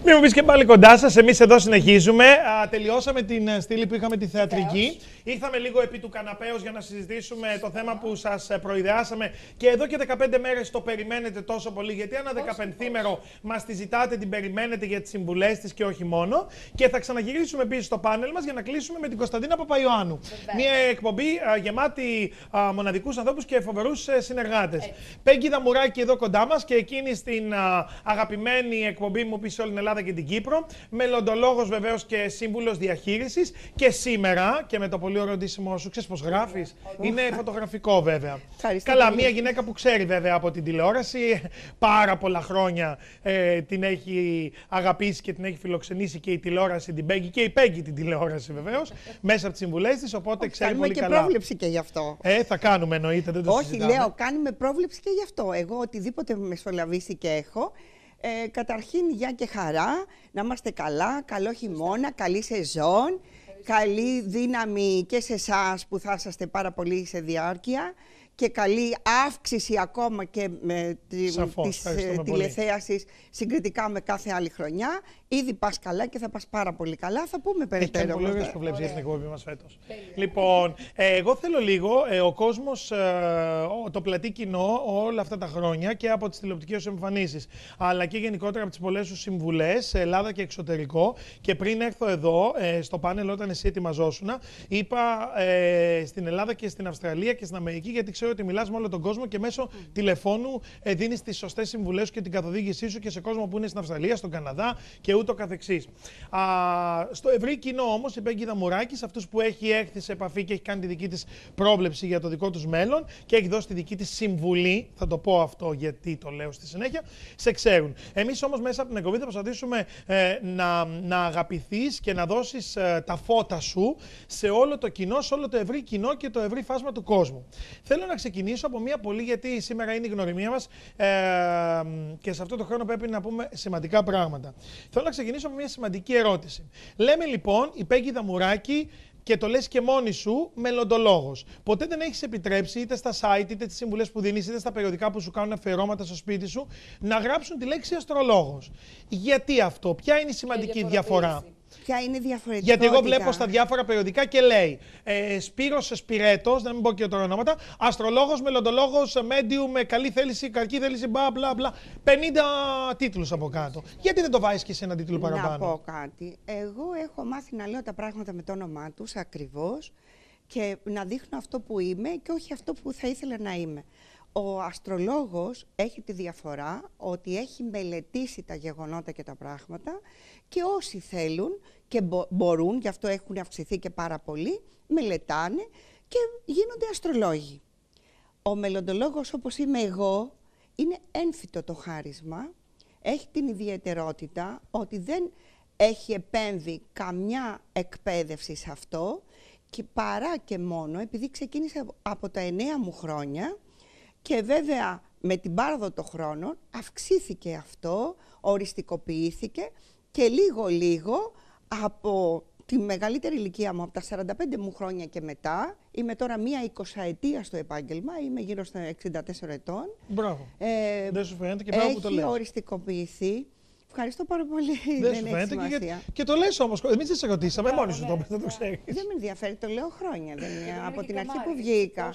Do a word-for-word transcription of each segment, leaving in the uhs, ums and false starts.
Μην μου πεις και πάλι κοντά σας, εμείς εδώ συνεχίζουμε. Α, τελειώσαμε την στήλη που είχαμε τη θεατρική. Ήρθαμε λίγο επί του καναπέως για να συζητήσουμε το θέμα που σας προειδεάσαμε και εδώ και δεκαπέντε μέρες το περιμένετε τόσο πολύ. Γιατί ένα δεκαπενθήμερο μας τη ζητάτε, την περιμένετε για τις συμβουλές της και όχι μόνο. Και θα ξαναγυρίσουμε επίσης στο πάνελ μας για να κλείσουμε με την Κωνσταντίνα Παπαϊωάννου. Μια εκπομπή α, γεμάτη α, μοναδικούς ανθρώπους και φοβερούς ε, συνεργάτες. Πέγγι Δαμουράκη εδώ κοντά μας και εκείνη στην α, αγαπημένη εκπομπή Μου πει σε όλη την Ελλάδα και την Κύπρο. Μελλοντολόγος βεβαίως και σύμβουλος διαχείρισης. Και σήμερα, και με το πολύ ωραίο ντύσιμο σου, ξέρεις πώς γράφεις. Είναι φωτογραφικό βέβαια. Καλά, μια γυναίκα που ξέρει βέβαια από την τηλεόραση. Πάρα πολλά χρόνια ε, την έχει αγαπήσει και την έχει φιλοξενήσει και η τηλεόραση την Πέγγι και η Πέγγι την τηλεόραση βεβαίως. Μέσα από τις συμβουλές της, οπότε Όχι, ξέρει πολύ και καλά. Κάνουμε και πρόβλεψη και γι' αυτό. Ε, θα κάνουμε εννοείται, δεν το Όχι, συζητάμε. λέω, κάνουμε πρόβλεψη και γι' αυτό. Εγώ οτιδήποτε μεσολαβήσει και έχω, ε, καταρχήν για και χαρά, να είμαστε καλά, καλό χειμώνα, καλή σεζόν, καλή δύναμη και σε εσάς που θα είσαστε πάρα πολύ σε διάρκεια και καλή αύξηση ακόμα και με τη, της ε, τηλεθέασης συγκριτικά με κάθε άλλη χρονιά. Ήδη πας καλά και θα πας πάρα πολύ καλά. Θα πούμε περαιτέρω. Έχει πολύ ωραίες προβλέψεις για την εκπομπή μας φέτος. Λοιπόν, ε, εγώ θέλω λίγο ε, ο κόσμος, ε, το πλατή κοινό όλα αυτά τα χρόνια και από τις τηλεοπτικές εμφανίσεις, αλλά και γενικότερα από τις πολλές σου συμβουλές σε Ελλάδα και εξωτερικό. Και πριν έρθω εδώ ε, στο πάνελ, όταν εσύ ετοιμαζόσουν, είπα ε, στην Ελλάδα και στην Αυστραλία και στην Αμερική, γιατί ξέρω ότι μιλάς με όλο τον κόσμο και μέσω mm. τηλεφώνου ε, δίνεις τις σωστές συμβουλές σου και την καθοδήγησή σου και σε κόσμο που είναι στην Αυστραλία, στον Καναδά και ούτω καθεξής. Α, στο ευρύ κοινό όμως, η Πέγγι Δαμουράκη, σε αυτούς που έχει έρθει σε επαφή και έχει κάνει τη δική της πρόβλεψη για το δικό τους μέλλον και έχει δώσει τη δική της συμβουλή, θα το πω αυτό γιατί το λέω στη συνέχεια, σε ξέρουν. Εμείς όμως μέσα από την εκπομπή θα προσπαθήσουμε ε, να, να αγαπηθείς και να δώσεις ε, τα φώτα σου σε όλο το κοινό, σε όλο το ευρύ κοινό και το ευρύ φάσμα του κόσμου. Θέλω να ξεκινήσω από μια πολύ, γιατί σήμερα είναι η γνωριμία μας ε, και σε αυτό το χρόνο πρέπει να πούμε σημαντικά πράγματα. Θέλω να ξεκινήσω από μια σημαντική ερώτηση. Λέμε λοιπόν η Πέγγι Δαμουράκη, και το λες και μόνη σου, μελλοντολόγος. Ποτέ δεν έχεις επιτρέψει είτε στα site, είτε τις συμβουλές που δίνεις, είτε στα περιοδικά που σου κάνουν αφιερώματα στο σπίτι σου, να γράψουν τη λέξη αστρολόγος. Γιατί αυτό, ποια είναι η σημαντική διαφορά? Ποια είναι η διαφορετικότητα? Γιατί εγώ βλέπω στα διάφορα περιοδικά και λέει ε, Σπύρος Σπυρέτος, να μην πω και τώρα ονόματα, αστρολόγος, μελλοντολόγος, medium, με καλή θέληση, κακή θέληση, μπλα μπλα μπλα. πενήντα τίτλους από κάτω. Γιατί δεν το βάζεις και σε ένα τίτλο παραπάνω? Να πω κάτι. Εγώ έχω μάθει να λέω τα πράγματα με το όνομά τους ακριβώς και να δείχνω αυτό που είμαι και όχι αυτό που θα ήθελα να είμαι. Ο αστρολόγος έχει τη διαφορά ότι έχει μελετήσει τα γεγονότα και τα πράγματα και όσοι θέλουν και μπο μπορούν, γι' αυτό έχουν αυξηθεί και πάρα πολύ, μελετάνε και γίνονται αστρολόγοι. Ο μελλοντολόγος όπως είμαι εγώ είναι έμφυτο το χάρισμα, έχει την ιδιαιτερότητα ότι δεν έχει επέμβει καμιά εκπαίδευση σε αυτό και παρά και μόνο επειδή ξεκίνησε από τα εννέα μου χρόνια. Και βέβαια με την πάροδο των χρόνων αυξήθηκε αυτό, οριστικοποιήθηκε και λίγο-λίγο από τη μεγαλύτερη ηλικία μου, από τα σαράντα πέντε μου χρόνια και μετά, είμαι τώρα μία εικοσαετία στο επάγγελμα, είμαι γύρω στα εξήντα τέσσερα ετών. Μπράβο. Ε, Δεν σου φαίνεται και μπράβο που το λες. Έχει οριστικοποιηθεί. Ευχαριστώ πάρα πολύ. Δεν, δεν σου φαίνεται και, και, και το λες όμως. Εμείς δεν σε ρωτήσαμε, μόνοι σου το είπες, δεν το ξέρεις. Δεν με ενδιαφέρει, το λέω χρόνια. Δεν είναι, από την αρχή που βγήκα.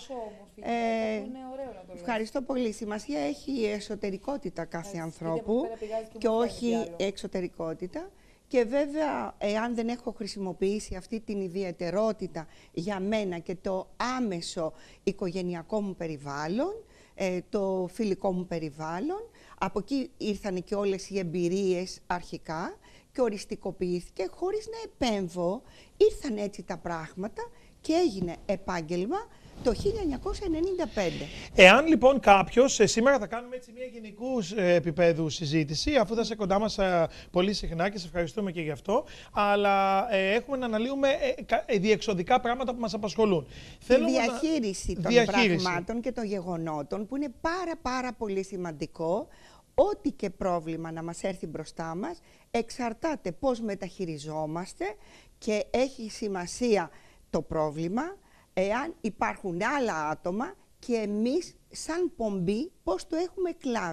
Ε, ευχαριστώ πολύ. Σημασία έχει η εσωτερικότητα κάθε ανθρώπου και όχι εξωτερικότητα. Και βέβαια, εάν δεν έχω χρησιμοποιήσει αυτή την ιδιαιτερότητα για μένα και το άμεσο οικογενειακό μου περιβάλλον, ε, το φιλικό μου περιβάλλον, από εκεί ήρθαν και όλες οι εμπειρίες αρχικά και οριστικοποιήθηκε χωρίς να επέμβω. Ήρθαν έτσι τα πράγματα και έγινε επάγγελμα το χίλια εννιακόσια ενενήντα πέντε. Εάν λοιπόν κάποιος, σήμερα θα κάνουμε έτσι μια γενικού επίπεδου συζήτηση, αφού θα είσαι κοντά μας πολύ συχνά και σε ευχαριστούμε και γι' αυτό, αλλά ε, έχουμε να αναλύουμε ε, διεξοδικά πράγματα που μας απασχολούν. Η διαχείριση να... των διαχείριση. πραγμάτων και των γεγονότων, που είναι πάρα πάρα πολύ σημαντικό. Ό,τι και πρόβλημα να μας έρθει μπροστά μας, εξαρτάται πώς μεταχειριζόμαστε και έχει σημασία το πρόβλημα, εάν υπάρχουν άλλα άτομα και εμείς σαν πομπή πώς το έχουμε κλάβει.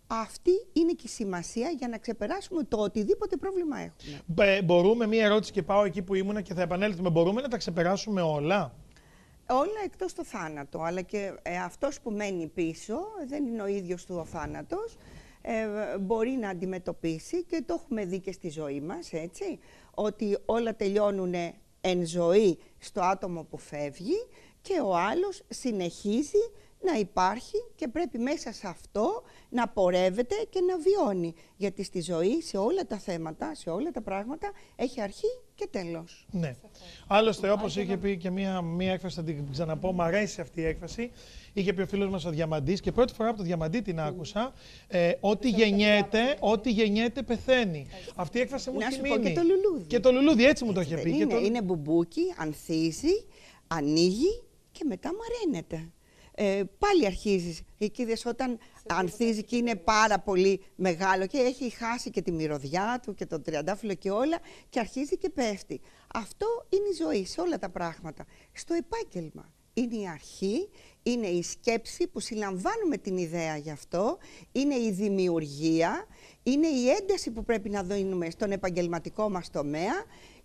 Αυτή είναι και η σημασία για να ξεπεράσουμε το οτιδήποτε πρόβλημα έχουμε. Μπε, μπορούμε, μία ερώτηση και πάω εκεί που ήμουνα και θα επανέλθουμε, μπορούμε να τα ξεπεράσουμε όλα? Όλα εκτός το θάνατο, αλλά και ε, αυτός που μένει πίσω, δεν είναι ο ίδιος του ο θάνατος, ε, μπορεί να αντιμετωπίσει, και το έχουμε δει και στη ζωή μας, έτσι, ότι όλα τελειώνουν εν ζωή στο άτομο που φεύγει και ο άλλος συνεχίζει να υπάρχει και πρέπει μέσα σε αυτό να πορεύεται και να βιώνει. Γιατί στη ζωή, σε όλα τα θέματα, σε όλα τα πράγματα, έχει αρχή και τέλος. Ναι. Άλλωστε, όπως είχε πει και μία, μία έκφραση, θα την ξαναπώ, μου αρέσει αυτή η έκφραση, είχε πει ο φίλος μας ο Διαμαντής, και πρώτη φορά από το Διαμαντή την άκουσα, ε, ό,τι γεννιέται, ό,τι γεννιέται πεθαίνει. Αυτή η έκφραση μου έχει μείνει. Και το λουλούδι. Και το λουλούδι, έτσι μου το είχε πει. Είναι, το... είναι μπουμπούκι, ανθίζει, ανοίγει και μετά μαραίνεται. Ε, πάλι αρχίζεις. Εκεί δες, όταν ανθίζει και είναι πάρα πολύ μεγάλο και έχει χάσει και τη μυρωδιά του και το τριαντάφυλλο και όλα, και αρχίζει και πέφτει. Αυτό είναι η ζωή σε όλα τα πράγματα. Στο επάγγελμα είναι η αρχή, είναι η σκέψη που συλλαμβάνουμε την ιδέα γι' αυτό, είναι η δημιουργία, είναι η ένταση που πρέπει να δίνουμε στον επαγγελματικό μας τομέα.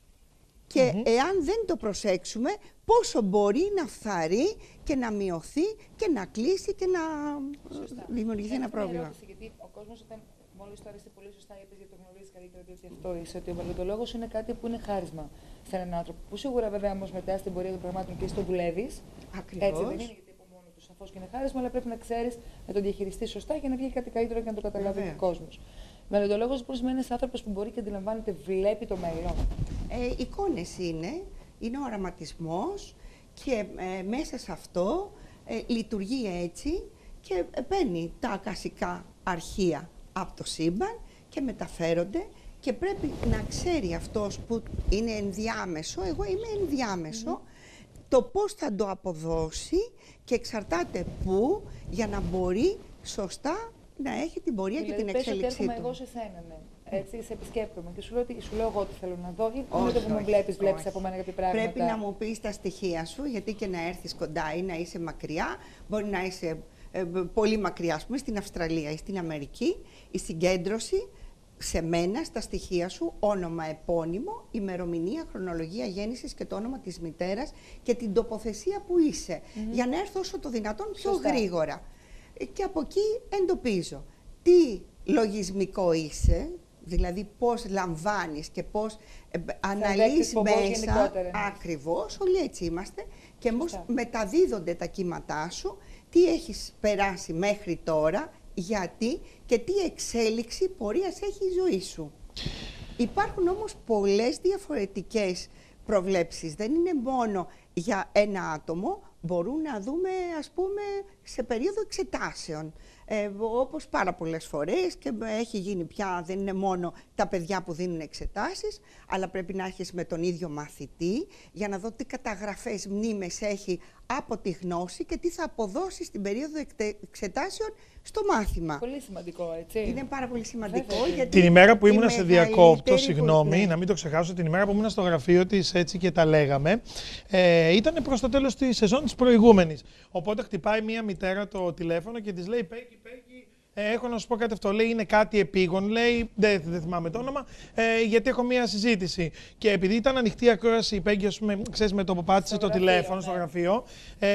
Και mm-hmm. εάν δεν το προσέξουμε, πόσο μπορεί να φθαρεί και να μειωθεί και να κλείσει και να σωστά. Δημιουργηθεί ένα πρόβλημα. Ερώτηση, γιατί ο κόσμος, όταν μόλις τώρα είστε πολύ σωστά είπες, γιατί το γνωρίζεις καλύτερα, ότι αυτό είσαι, ότι ο μελλοντολόγος είναι κάτι που είναι χάρισμα σε έναν άνθρωπο. Που σίγουρα βέβαια όμως μετά στην πορεία των πραγμάτων και στο δουλεύεις. Ακριβώς. Έτσι δεν είναι, γιατί από μόνο του σαφώς και είναι χάρισμα, αλλά πρέπει να ξέρεις να τον διαχειριστείς σωστά για να βγει κάτι καλύτερο και να το καταλάβει ο κόσμος. Μελλοντολόγος μπορεί να είναι ένας άνθρωπος που μπορεί και αντιλαμβάνεται, βλέπει το μέλλον. Ε, εικόνες είναι, είναι ο οραματισμός και ε, μέσα σε αυτό ε, λειτουργεί έτσι και παίρνει τα ακασικά αρχεία από το σύμπαν και μεταφέρονται, και πρέπει να ξέρει αυτός που είναι ενδιάμεσο, εγώ είμαι ενδιάμεσο, mm-hmm. το πώς θα το αποδώσει, και εξαρτάται πού, για να μπορεί σωστά να έχει την πορεία δηλαδή, και την εξέλιξή του. Δηλαδή, εγώ σε σένα, ναι. Έτσι, σε επισκέπτομαι και σου λέω, ότι, σου λέω εγώ τι θέλω να δω, ή με το που με βλέπεις, βλέπεις από μένα κάποια πράγματα. Πρέπει να μου πεις τα στοιχεία σου, γιατί και να έρθεις κοντά ή να είσαι μακριά, μπορεί να είσαι ε, πολύ μακριά, ας πούμε, στην Αυστραλία ή στην Αμερική, η συγκέντρωση σε μένα, στα στοιχεία σου, όνομα, επώνυμο, ημερομηνία, χρονολογία γέννησης και το όνομα της μητέρας και την τοποθεσία που είσαι, mm-hmm. για να έρθω όσο το δυνατόν πιο Σωστά. γρήγορα. Και από εκεί εντοπίζω τι λογισμικό είσαι, δηλαδή πώς λαμβάνεις και πώς ε, αναλύεις μέσα, ακριβώς, όλοι έτσι είμαστε, και πώς μεταδίδονται τα κύματά σου, τι έχεις περάσει μέχρι τώρα, γιατί και τι εξέλιξη πορείας έχει η ζωή σου. Υπάρχουν όμως πολλές διαφορετικές προβλέψεις, δεν είναι μόνο για ένα άτομο, μπορούν να δούμε, ας πούμε, σε περίοδο εξετάσεων, ε, όπως πάρα πολλές φορές, και έχει γίνει πια, δεν είναι μόνο τα παιδιά που δίνουν εξετάσεις, αλλά πρέπει να έχεις με τον ίδιο μαθητή, για να δω τι καταγραφές, μνήμες έχει από τη γνώση και τι θα αποδώσει στην περίοδο εξετάσεων στο μάθημα. Πολύ σημαντικό, έτσι. Είναι πάρα πολύ σημαντικό. Γιατί την ημέρα που ήμουν σε διακόπτω, συγγνώμη, ναι. να μην το ξεχάσω, την ημέρα που ήμουν στο γραφείο της, έτσι και τα λέγαμε, ε, ήταν προς το τέλος της σεζόν της προηγούμενης. Οπότε χτυπάει μία μητέρα το τηλέφωνο και της λέει: Πέγγι, Πέγγι, ε, έχω να σου πω κάτι αυτό. Λέει: είναι κάτι επίγον, λέει, δεν, δεν θυμάμαι το όνομα, ε, γιατί έχω μία συζήτηση. Και επειδή ήταν ανοιχτή ακρόαση, η Πέγγι, ας πούμε, ξέρεις, με το που πάτησε το γραφείο, τηλέφωνο ναι. στο γραφείο,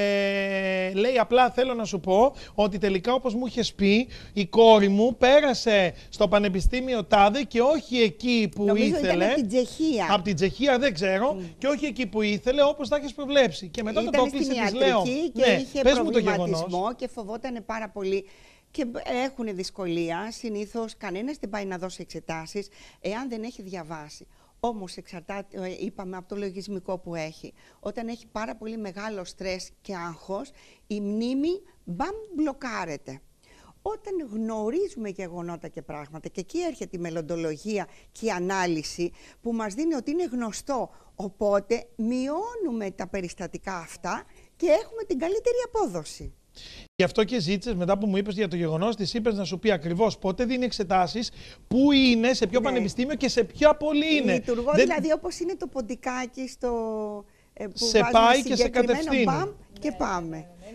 ε, λέει: απλά θέλω να σου πω ότι τελικά, όπως μου είχες πει, η κόρη μου πέρασε στο Πανεπιστήμιο Τάδε και όχι εκεί που Νομίζω ήθελε. Ήταν από την Τσεχία. Από την Τσεχία, δεν ξέρω, mm. και όχι εκεί που ήθελε, όπως τα έχεις προβλέψει. Και μετά ήταν το κλείσε, της λέω. Και ναι, είχε πες μου το προβληματισμό και φοβόταν πάρα πολύ. Και έχουν δυσκολία, συνήθως κανένας δεν πάει να δώσει εξετάσεις εάν δεν έχει διαβάσει. Όμως εξαρτάται, είπαμε, από το λογισμικό που έχει. Όταν έχει πάρα πολύ μεγάλο στρες και άγχος, η μνήμη μπαμ μπλοκάρεται. Όταν γνωρίζουμε γεγονότα και πράγματα, και εκεί έρχεται η μελλοντολογία και η ανάλυση που μας δίνει ότι είναι γνωστό, οπότε μειώνουμε τα περιστατικά αυτά και έχουμε την καλύτερη απόδοση. Γι' αυτό και ζήτησες, μετά που μου είπες για το γεγονός, της είπες να σου πει ακριβώς πότε δίνει εξετάσεις, πού είναι, σε ποιο ναι. πανεπιστήμιο και σε ποια πόλη είναι. Λειτουργώ Δεν... δηλαδή όπως είναι το ποντικάκι στο... Ε, που σε πάει και σε κατευθύνει. Μπαμ και ναι, πάμε. Ναι, ναι, ναι.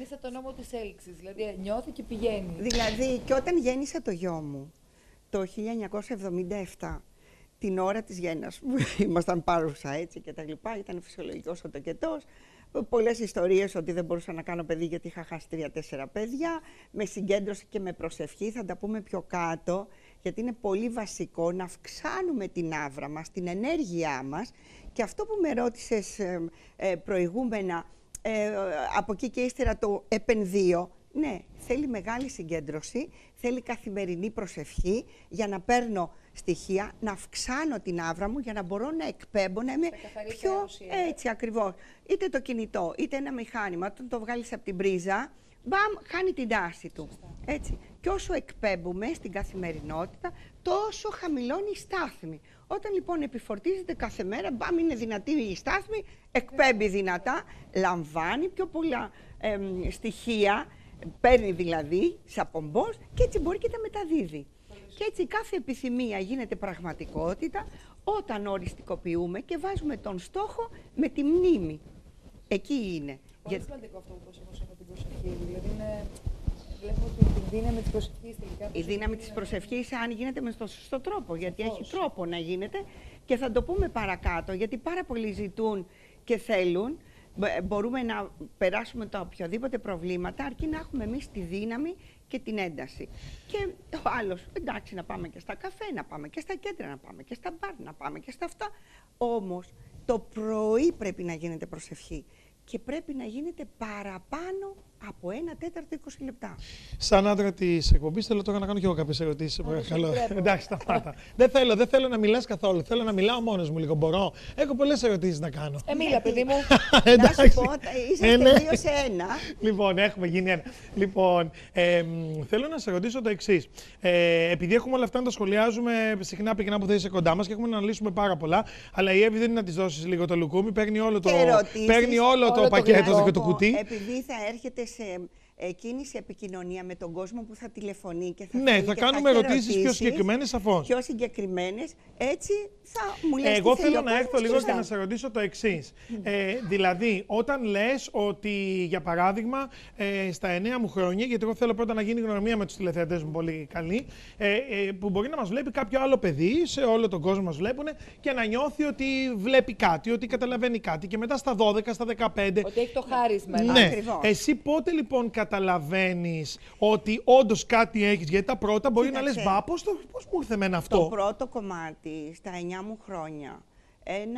Είναι σαν το νόμο της έλξης, δηλαδή νιώθει και πηγαίνει. Δηλαδή, και όταν γέννησα το γιο μου, το χίλια εννιακόσια εβδομήντα επτά, την ώρα της γέννας μου, ήμασταν πάρουσα έτσι και τα λοιπά, ήταν φυσιολογικός ο τοκετός, πολλές ιστορίες ότι δεν μπορούσα να κάνω παιδί γιατί είχα χάσει τρία-τέσσερα παιδιά, με συγκέντρωση και με προσευχή, θα τα πούμε πιο κάτω, γιατί είναι πολύ βασικό να αυξάνουμε την άβρα μας, την ενέργειά μας, και αυτό που με ρώτησες ε, ε, προηγούμενα, ε, από εκεί και ύστερα το επενδύω, ναι, θέλει μεγάλη συγκέντρωση, θέλει καθημερινή προσευχή για να παίρνω στοιχεία, να αυξάνω την άβρα μου για να μπορώ να εκπέμπω, να είμαι πιο έτσι ακριβώς. Είτε το κινητό, είτε ένα μηχάνημα, όταν το βγάλεις από την πρίζα, μπαμ, χάνει την τάση του. Έτσι. Και όσο εκπέμπουμε στην καθημερινότητα, τόσο χαμηλώνει η στάθμη. Όταν λοιπόν επιφορτίζεται κάθε μέρα, μπαμ, είναι δυνατή η στάθμη, εκπέμπει δυνατά, λαμβάνει πιο πολλά ε, στοιχεία, παίρνει δηλαδή σαν πομπός και έτσι μπορεί και τα μεταδίδει. Και έτσι κάθε επιθυμία γίνεται πραγματικότητα όταν οριστικοποιούμε και βάζουμε τον στόχο με τη μνήμη. Εκεί είναι. Πολύ Για... σημαντικό αυτό που προσέχω με την προσευχή. Δηλαδή είναι... βλέπουμε ότι τη δύναμη της προσευχής τελικά... Η δύναμη της προσευχής, αν γίνεται με τον σωστό τρόπο, γιατί έχει τρόπο να γίνεται, και θα το πούμε παρακάτω, γιατί πάρα πολλοί ζητούν και θέλουν. Μπορούμε να περάσουμε τα οποιοδήποτε προβλήματα, αρκεί να έχουμε εμείς τη δύναμη και την ένταση. Και ο άλλος, εντάξει, να πάμε και στα καφέ, να πάμε και στα κέντρα, να πάμε και στα μπαρ, να πάμε και στα αυτά. Όμως, το πρωί πρέπει να γίνεται προσευχή και πρέπει να γίνεται παραπάνω από ένα τέταρτο είκοσι λεπτά. Σαν άντρα της εκπομπής, θέλω τώρα να κάνω και εγώ κάποιες ερωτήσεις. Παρακαλώ. Εντάξει, σταμάτα. δεν, θέλω, δεν θέλω να μιλάς καθόλου. Θέλω να μιλάω μόνος μου λίγο. Μπορώ. Έχω πολλές ερωτήσεις να κάνω. Ε, μίλα, παιδί μου. Να σου πω, είσαι τελείως σε ένα. Λοιπόν, έχουμε γίνει ένα. Λοιπόν, ε, θέλω να σε ρωτήσω το εξής. Ε, επειδή έχουμε όλα αυτά να τα σχολιάζουμε συχνά πυκνά που θα είσαι κοντά μας και έχουμε να αναλύσουμε πάρα πολλά, αλλά η Εύη δεν είναι να της δώσεις λίγο το λουκούμι, παίρνει όλο το, παίρνει όλο όλο το, το πακέτο και το κουτί. Επειδή θα έρχεται σε κίνηση επικοινωνία με τον κόσμο που θα τηλεφωνεί και θα ναι, θα κάνουμε ερωτήσεις πιο συγκεκριμένες, σαφώς. Πιο συγκεκριμένες, έτσι θα μου λες. Εγώ θέλω να έρθω λίγο και να σε ρωτήσω το εξής. ε, δηλαδή, όταν λες ότι, για παράδειγμα, ε, στα εννέα μου χρόνια, γιατί εγώ θέλω πρώτα να γίνει γνωριμία με τους τηλεθεατές μου πολύ καλή, ε, ε, που μπορεί να μας βλέπει κάποιο άλλο παιδί, σε όλο τον κόσμο μας βλέπουν, και να νιώθει ότι βλέπει κάτι, ότι καταλαβαίνει κάτι, και μετά στα δώδεκα, στα δεκαπέντε. Ότι έχει το χάρισμα. Ναι. Εσύ πότε λοιπόν καταλαβαίνεις ότι όντως κάτι έχεις? Γιατί τα πρώτα μπορεί Κοίταξε, να λες, μπα, πώς, το, πώς μου ήρθε εμένα αυτό. Το πρώτο κομμάτι, στα εννιά μου χρόνια, ένα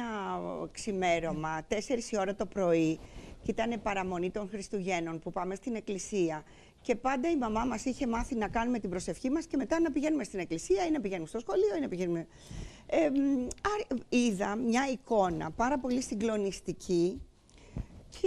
ξημέρωμα, τέσσερις η ώρα το πρωί, και ήταν παραμονή των Χριστουγέννων που πάμε στην εκκλησία. Και πάντα η μαμά μας είχε μάθει να κάνουμε την προσευχή μας και μετά να πηγαίνουμε στην εκκλησία ή να πηγαίνουμε στο σχολείο ή να πηγαίνουμε... Ε, ε, είδα μια εικόνα πάρα πολύ συγκλονιστική και...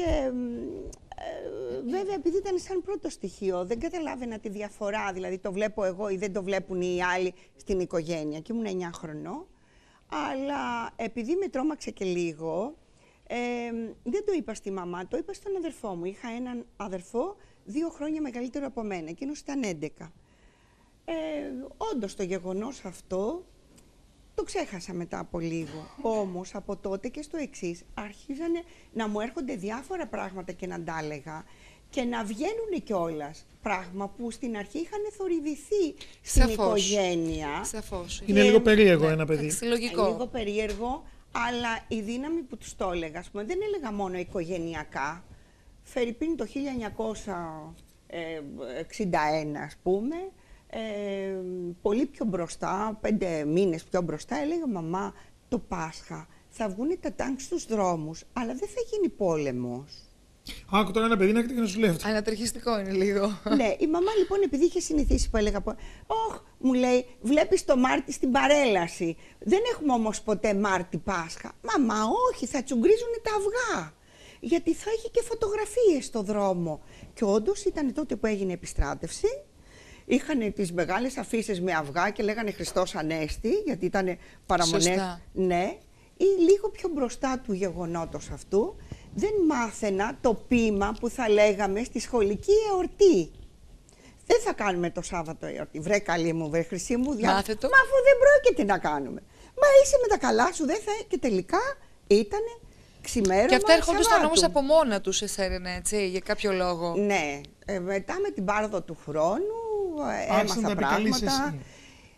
Ε, βέβαια, επειδή ήταν σαν πρώτο στοιχείο, δεν καταλάβαινα τη διαφορά, δηλαδή το βλέπω εγώ ή δεν το βλέπουν οι άλλοι στην οικογένεια, και ήμουν εννιά χρονών, αλλά επειδή με τρόμαξε και λίγο, ε, δεν το είπα στη μαμά, το είπα στον αδερφό μου. Είχα έναν αδερφό δύο χρόνια μεγαλύτερο από μένα, εκείνος ήταν έντεκα. Ε, όντως το γεγονός αυτό το ξέχασα μετά από λίγο. Όμως από τότε και στο εξής άρχιζαν να μου έρχονται διάφορα πράγματα και να τα έλεγα και να βγαίνουν κιόλας. Πράγμα που στην αρχή είχαν θορυβηθεί στην Σαφώς. οικογένεια. Σαφώς. Είναι και... λίγο περίεργο ναι. ένα παιδί. Συλλογικό. Λίγο περίεργο, αλλά η δύναμη που τους το έλεγα, ας πούμε, δεν έλεγα μόνο οικογενειακά. Φερρυπίν το χίλια εννιακόσια εξήντα ένα, ας πούμε, Ε, πολύ πιο μπροστά, πέντε μήνες πιο μπροστά, έλεγα μαμά, το Πάσχα θα βγουν τα τάγκ στους δρόμους, αλλά δεν θα γίνει πόλεμος. Άκου τώρα ένα παιδί να έρχεται και να σου λέει αυτό. Ανατριχιστικό είναι λίγο. Ναι, η μαμά λοιπόν, επειδή είχε συνηθίσει που έλεγα, όχ, μου λέει, βλέπεις το Μάρτι στην παρέλαση. Δεν έχουμε όμως ποτέ Μάρτι Πάσχα. Μαμά, όχι, θα τσουγκρίζουν τα αυγά. Γιατί θα έχει και φωτογραφίες στο δρόμο. Και όντως ήταν τότε που έγινε επιστράτευση. Είχαν τις μεγάλες αφίσες με αυγά και λέγανε Χριστός Ανέστη, γιατί ήταν παραμονές. Σωστά. Ναι, ή λίγο πιο μπροστά του γεγονότος αυτού, δεν μάθαινα το ποίημα που θα λέγαμε στη σχολική εορτή. Δεν θα κάνουμε το Σάββατο εορτή. Βρε καλή μου, βρε χρυσή μου, διά... Μα αφού δεν πρόκειται να κάνουμε. Μα είσαι με τα καλά σου, δεν θα... Και τελικά ήτανε ξημέρωμα. Και αυτά έρχονταν Σαββάτου. όμως από μόνα τους σε σένα, έτσι, για κάποιο λόγο. Ναι. Ε, μετά με την πάροδο του χρόνου ε, Άρχισαν έμαθα να επικαλείς πράγματα. εσύ.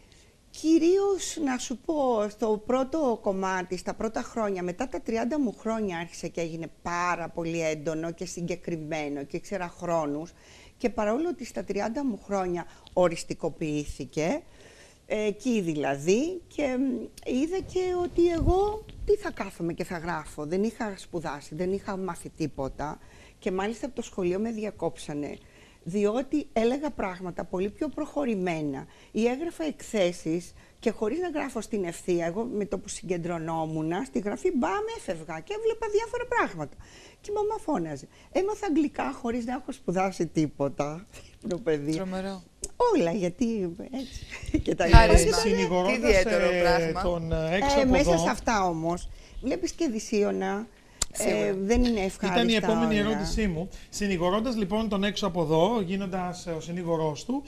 Κυρίως, να σου πω, στο πρώτο κομμάτι, στα πρώτα χρόνια, μετά τα τριάντα μου χρόνια άρχισε και έγινε πάρα πολύ έντονο και συγκεκριμένο και ήξερα χρόνους. Και παρόλο ότι στα τριάντα μου χρόνια οριστικοποιήθηκε, εκεί δηλαδή, και είδα και ότι εγώ τι θα κάθομαι και θα γράφω. Δεν είχα σπουδάσει, δεν είχα μάθει τίποτα και μάλιστα από το σχολείο με διακόψανε. Διότι έλεγα πράγματα πολύ πιο προχωρημένα ή έγραφα εκθέσεις και χωρίς να γράφω στην ευθεία, εγώ με το που συγκεντρωνόμουν, στη γραφή μπαμ έφευγα και έβλεπα διάφορα πράγματα. Και η μαμά φώναζε. Έμαθα αγγλικά χωρίς να έχω σπουδάσει τίποτα. Το παιδί. Τρομερό. Όλα, γιατί έτσι και τα Χάρισμα. λοιπά. Συνηγορώντας Τι ιδιαίτερο ε, πράγμα. τον ε, έξω Ε, από μέσα εδώ, σε αυτά όμως, βλέπεις και Δυσίωνα, Σίγουρα. ε, δεν είναι ευχάριστα ήταν η επόμενη όλα. ερώτησή μου. Συνηγορώντας λοιπόν τον έξω από εδώ, γίνοντας ε, ο συνήγορός του,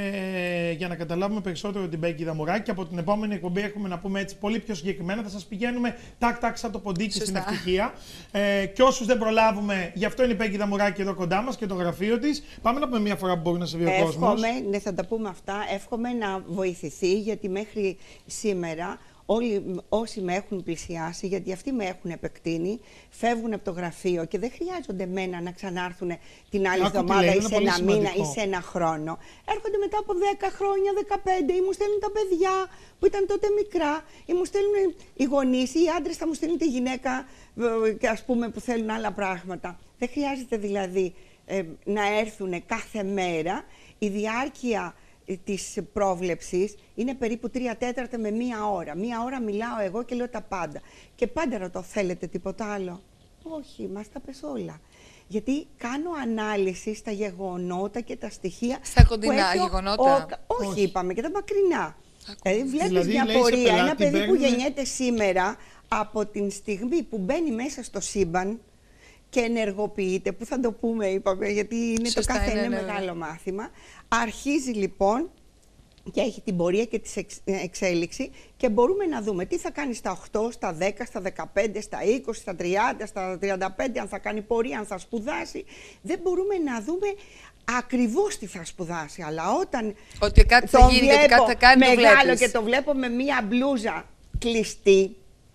ε, για να καταλάβουμε περισσότερο την Μπέγκη Δαμουράκη, και από την επόμενη εκπομπή έχουμε να πούμε έτσι πολύ πιο συγκεκριμένα, θα σας πηγαίνουμε τάκ-τάκ σαν το ποντίκι στην Σωστά. ευτυχία. Ε, και όσους δεν προλάβουμε, γι' αυτό είναι η Μπέγκη Δαμουράκη εδώ κοντά μας και το γραφείο της. Πάμε να πούμε μια φορά που μπορεί να σε δει ο κόσμος. Εύχομαι, ναι, θα τα πούμε αυτά, εύχομαι να βοηθηθεί, γιατί μέχρι σήμερα όλοι όσοι με έχουν πλησιάσει, γιατί αυτοί με έχουν επεκτείνει, φεύγουν από το γραφείο και δεν χρειάζονται μένα να ξανάρθουν την άλλη Άκου τι εβδομάδα λέει, ή είναι σε πολύ ένα μήνα σημαντικό. ή σε ένα χρόνο. Έρχονται μετά από δέκα χρόνια, δεκαπέντε, ή μου στέλνουν τα παιδιά που ήταν τότε μικρά, ή μου στέλνουν οι γονείς, ή οι άντρες θα μου στέλνουν τη γυναίκα, ε, ας πούμε, που θέλουν άλλα πράγματα. Δεν χρειάζεται δηλαδή ε, να έρθουν κάθε μέρα. Η διάρκεια της πρόβλεψης είναι περίπου τρία τέταρτα με μία ώρα. Μία ώρα μιλάω εγώ και λέω τα πάντα. Και πάντα ρωτώ, θέλετε τίποτα άλλο? Όχι, μας τα πες όλα. Γιατί κάνω ανάλυση στα γεγονότα και τα στοιχεία. Στα που κοντινά έχει ο- γεγονότα. ο- όχι, Όχι. είπαμε, και τα μακρινά. Δηλαδή βλέπεις Δηλαδή, μια λέει σε πορεία, ένα πελάτη, παιδί που μπαίνουν- γεννιέται σήμερα, από την στιγμή που μπαίνει μέσα στο σύμπαν και ενεργοποιείται, που θα το πούμε, είπαμε, γιατί είναι Σωστά, το κάθε είναι, είναι ναι, μεγάλο μάθημα, αρχίζει λοιπόν και έχει την πορεία και τη εξέλιξη και μπορούμε να δούμε τι θα κάνει στα οκτώ, στα δέκα, στα δεκαπέντε, στα είκοσι, στα τριάντα, στα τριάντα πέντε, αν θα κάνει πορεία, αν θα σπουδάσει. Δεν μπορούμε να δούμε ακριβώς τι θα σπουδάσει, αλλά όταν Ότι κάτι θα τον γίνει και ότι βλέπω κάτι θα κάνει, το μεγάλο βλέπεις. και το βλέπω με μία μπλούζα κλειστή,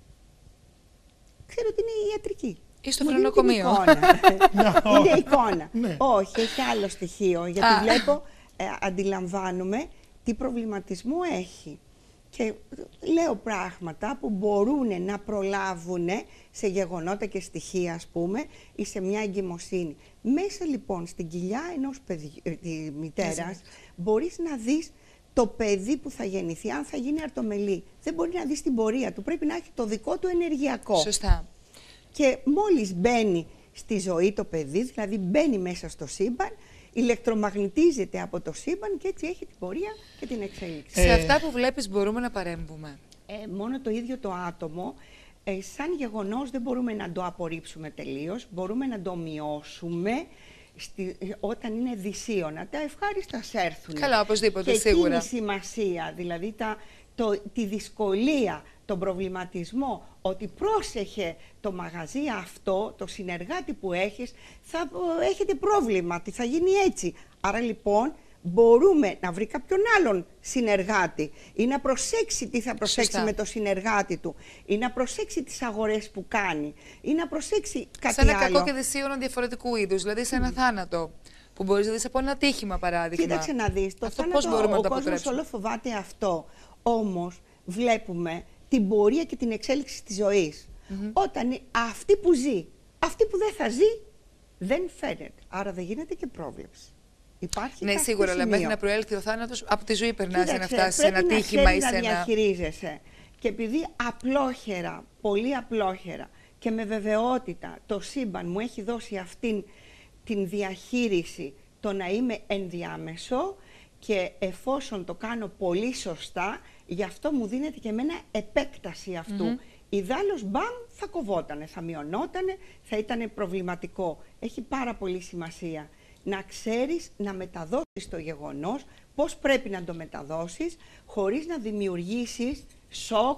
ξέρω ότι είναι ιατρική. Ή στο Μου δίνει την φρενοκομείο. εικόνα. Είναι εικόνα. Ναι. Όχι, έχει άλλο στοιχείο, γιατί Α. βλέπω, ε, αντιλαμβάνομαι τι προβληματισμό έχει. Και λέω πράγματα που μπορούν να προλάβουν σε γεγονότα και στοιχεία, ας πούμε, ή σε μια εγκυμοσύνη. Μέσα λοιπόν στην κοιλιά ενός παιδιού, ε, τη μητέρας, μπορείς να δεις το παιδί που θα γεννηθεί, αν θα γίνει αρτομελή. Δεν μπορεί να δεις την πορεία του, πρέπει να έχει το δικό του ενεργειακό. Σωστά. Και μόλις μπαίνει στη ζωή το παιδί, δηλαδή μπαίνει μέσα στο σύμπαν, ηλεκτρομαγνητίζεται από το σύμπαν και έτσι έχει την πορεία και την εξέλιξη. Σε Ε. αυτά που βλέπεις μπορούμε να παρέμβουμε. Ε, μόνο το ίδιο το άτομο, ε, σαν γεγονός δεν μπορούμε να το απορρίψουμε τελείως, μπορούμε να το μειώσουμε στη, όταν είναι δυσίωνα. Τα ευχάριστα έρθουν. Καλά, οπωσδήποτε, και σίγουρα. εκείνη η σημασία, δηλαδή τα, το, τη δυσκολία, τον προβληματισμό, ότι πρόσεχε το μαγαζί αυτό, το συνεργάτη που έχεις, θα ε, έχετε πρόβλημα, τι θα γίνει έτσι. Άρα λοιπόν μπορούμε να βρει κάποιον άλλον συνεργάτη ή να προσέξει τι θα προσέξει Σωστά. με το συνεργάτη του ή να προσέξει τις αγορές που κάνει ή να προσέξει κάτι Σε ένα άλλο. κακό και δυσίωνο διαφορετικού είδους, δηλαδή σε ένα θάνατο. Που μπορείς να δεις από ένα ατύχημα, παράδειγμα. Κοίταξε να δεις, το Αυτό θάνατο, πώς μπορούμε να ο το κόσμος αποτρέψουμε? όλο φοβάται αυτό. Όμως βλέπουμε την πορεία και την εξέλιξη της ζωής. Όταν αυτή που ζει, αυτή που δεν θα ζει, δεν φαίνεται. Άρα δεν γίνεται και πρόβλεψη. Υπάρχει Ναι, κάποιο σίγουρα, αλλά μέχρι σημείο. να προέλθει ο θάνατος, από τη ζωή περνάς για να Κοίταξε, φτάσεις σε ένα πρέπει να ατύχημα ή ξέρεις σε να ένα. διαχειρίζεσαι. Και επειδή απλόχερα, πολύ απλόχερα και με βεβαιότητα το σύμπαν μου έχει δώσει αυτήν την διαχείριση, το να είμαι ενδιάμεσο, και εφόσον το κάνω πολύ σωστά, γι' αυτό μου δίνεται και εμένα επέκταση αυτού. Mm-hmm. Ιδάλλως, μπαμ, θα κοβότανε, θα μειωνότανε, θα ήταν προβληματικό. Έχει πάρα πολύ σημασία να ξέρεις να μεταδώσεις το γεγονός, πώς πρέπει να το μεταδώσεις, χωρίς να δημιουργήσεις σοκ,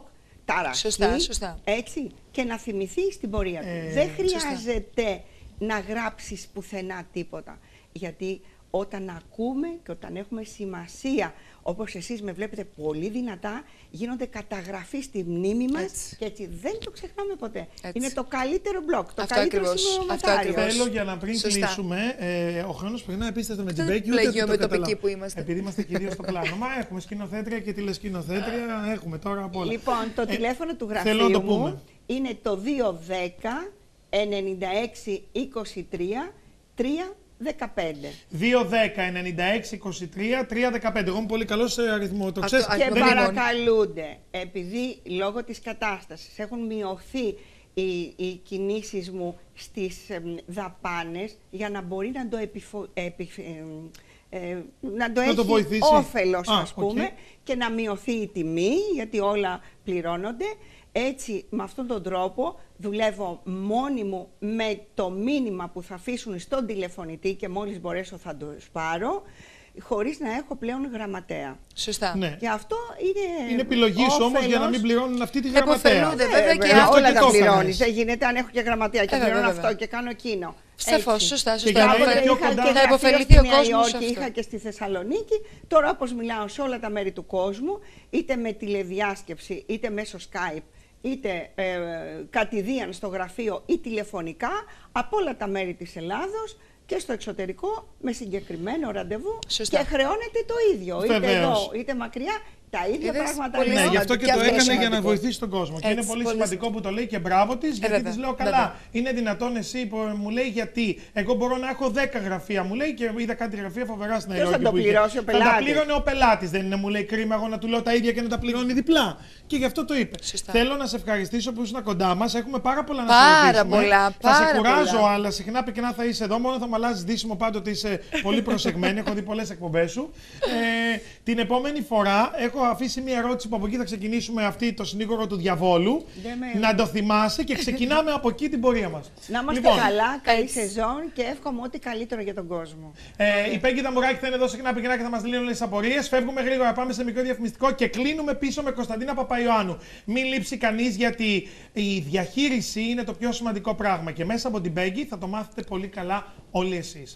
ταραχή, Σωστά, σωστά. έτσι, και να θυμηθεί στην πορεία του. Ε, Δεν χρειάζεται να γράψεις πουθενά τίποτα. Γιατί όταν ακούμε και όταν έχουμε σημασία, όπως εσείς με βλέπετε πολύ δυνατά, γίνονται καταγραφή στη μνήμη μας Έτσι. και έτσι δεν το ξεχνάμε ποτέ. Έτσι. Είναι το καλύτερο μπλοκ, το Αυτό καλύτερο ακριβώς, σημειωματάριο. αυτό ακριβώς. Θέλω για να πριν Σωστά. κλείσουμε, ε, ο χρόνος περνάει απίστευτα με την Αυτό Μπέκη. είναι Ούτε πλαγιό το με τοπική καταλάβω. που είμαστε. Επειδή είμαστε κυρίως στο πλάνο. Μα έχουμε σκηνοθέτρια και τηλεσκηνοθέτρια, έχουμε τώρα απ' όλα. Λοιπόν, το Ε, τηλέφωνο του θέλω να το γραφείου πούμε. μου είναι το δύο ένα μηδέν ενενήντα έξι είκοσι τρία τρία δεκαπέντε. δύο ένα μηδέν ενενήντα έξι είκοσι τρία τρία δεκαπέντε. Εγώ είμαι πολύ καλό σε αριθμό. Το Αυτό- ξέρεις. αυτό- Και δεν είναι- παρακαλούνται, επειδή λόγω της κατάστασης έχουν μειωθεί οι, οι κινήσεις μου στις εμ, δαπάνες, για να μπορεί να το, επιφο, επιφ- εμ, ε, να το Να έχει το βοηθήσει. όφελος, Α, ας πούμε, οκ. και να μειωθεί η τιμή, γιατί όλα πληρώνονται. Έτσι, με αυτόν τον τρόπο, δουλεύω μόνη μου με το μήνυμα που θα αφήσουν στον τηλεφωνητή και μόλις μπορέσω θα το πάρω, χωρίς να έχω πλέον γραμματέα. Σωστά. Ναι. Και αυτό είναι. Είναι επιλογή σου όμως για να μην πληρώνουν αυτή τη γραμματέα. Εποφελούνται, Ε, βέβαια, και Γι' αυτό όλα και τα το πληρώνει. έκανες. Δεν γίνεται αν έχω και γραμματεία και Ε, βέβαια, πληρώνω βέβαια. αυτό και κάνω εκείνο. Σαφώς, Έτσι. σωστά, Και σωστά. για να Κάποτε είναι πιο είχα κοντά. και Θα γραφείο υποφεληθεί στη ο Νέα κόσμος Υόρκη, αυτό. είχα και στη Θεσσαλονίκη. Τώρα, όπως μιλάω σε όλα τα μέρη του κόσμου, είτε με τηλεδιάσκεψη, είτε μέσω Skype, είτε ε, κατηδίαν στο γραφείο ή τηλεφωνικά, από όλα τα μέρη της Ελλάδος και στο εξωτερικό, με συγκεκριμένο ραντεβού. Σωστά. Και χρεώνεται το ίδιο. Είτε Βεβαίως. εδώ, είτε μακριά, τα ίδια Είδες, πράγματα πολύ λέω. Ναι, γι' αυτό και Και το αυτό είναι έκανε για να σημαντικό. βοηθήσει τον κόσμο. Και Έτσι, είναι πολύ, πολύ σημαντικό που το λέει και μπράβο τη, γιατί βέβαια, τη λέω καλά. βέβαια. Είναι δυνατόν εσύ που μου λέει γιατί. Εγώ μπορώ να έχω δέκα γραφεία, μου λέει, και είδα κάτι γραφεία φοβερά στην Ποιος θα Υόρκη. το που είχε. πληρώσει, ο Θα τα πελάτης? πλήρωνε ο πελάτη. Δεν είναι, μου λέει, κρίμα εγώ να του λέω τα ίδια και να τα πληρώνει διπλά. Και γι' αυτό το είπε. Σωστά. Θέλω να σε ευχαριστήσω που ήσουν κοντά μα. Έχουμε πάρα πολλά να Πάρα σε ρωτήσουμε. πολλά, Θα σε πάρα κουράζω, πολλά. αλλά συχνά πυκνά θα είσαι εδώ. Μόνο θα μου αλλάζει δίσιμο πάντοτε είσαι πολύ προσεγμένη. Έχω δει πολλέ εκπομπέ σου. Ε, την επόμενη φορά έχω αφήσει μια ερώτηση που από εκεί θα ξεκινήσουμε, αυτή το συνήγορο του διαβόλου. Δεν με- Να το θυμάσαι και ξεκινάμε από εκεί την πορεία μας. Να είμαστε Λοιπόν, καλά, καλή έτσι. σεζόν και εύχομαι ό,τι καλύτερο για τον κόσμο. Ε, η Πέγγι Ταμπουράκη θα είναι εδώ συχνά πυκνά και θα μας λύνουν όλες τις απορίες. Φεύγουμε γρήγορα, πάμε σε μικρό διαφημιστικό και κλείνουμε πίσω με Κωνσταντίνα Παπαϊωάννου. Μην λείψει κανείς, γιατί η διαχείριση είναι το πιο σημαντικό πράγμα και μέσα από την Πέγγι θα το μάθετε πολύ καλά όλοι εσείς.